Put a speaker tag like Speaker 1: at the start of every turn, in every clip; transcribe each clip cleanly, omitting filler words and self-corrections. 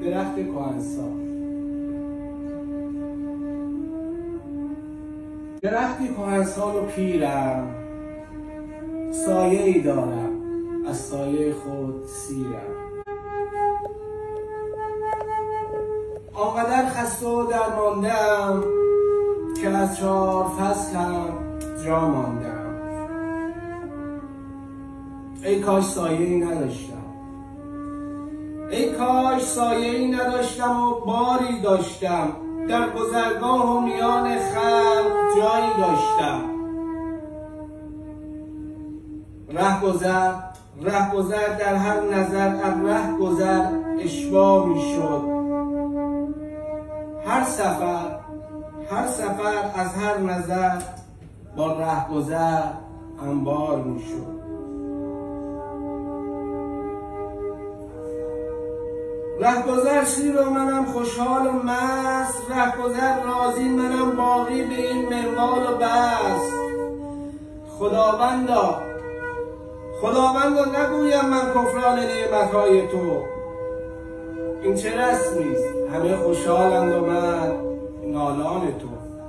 Speaker 1: درخت کهنسال. درختی کهنسال و پیرم، سایه ای دارم از سایه خود سیرم. آنقدر خسته و درمانده‌ام که از 4 فصلم جا ماندم. ای کاش سایه‌ای نداشتم، ای کاش سایه‌ای نداشتم و باری داشتم، در گذرگاه و میان خلق جایی داشتم. رهگذر در هر نظر از ره گذر اشباع میشد. هر سفر از هر نظر با رهگذر انبار میشد. رهگذر شیر و منم خوشحال و مست، رهگذر راضی منم باقی به این منوال و بس. خداوندا نگویم من کفران نعمتهای تو. این چه رسمیست همه خوشحالند و من نالان تو.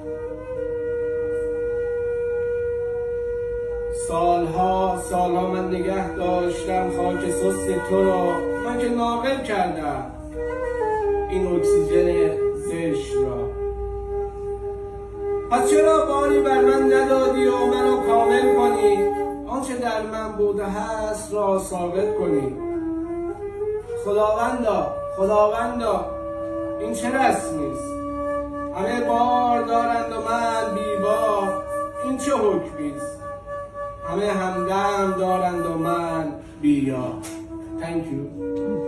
Speaker 1: سالها من نگه داشتم خاک سست تو را، من که ناقل کردم این اکسیژن زشت را. پس چرا باری بر من ندادی و منو کامل کنی، آنچه در من بوده هست را ثابت کنی. خداوندا این چه رسمیست، همه بار دارند و من بیبار. این چه حکمیست، همه همدم دارند و من بیار. Thank you.